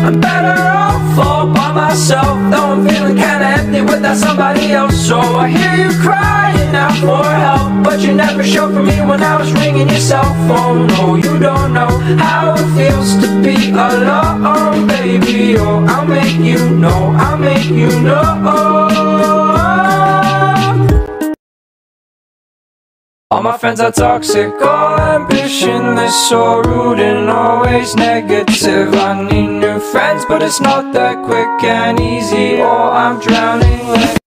I'm better off all by myself, though I'm feeling kinda empty without somebody else. So I hear you crying out for help, but you never showed for me when I was ringing your cell phone. No, you don't know how it feels to be alone, baby. Oh, I'll make you know, I'll make you know. All my friends are toxic, all ambitionless, so rude and always negative. I need new friends, but it's not that quick and easy, or I'm drowning.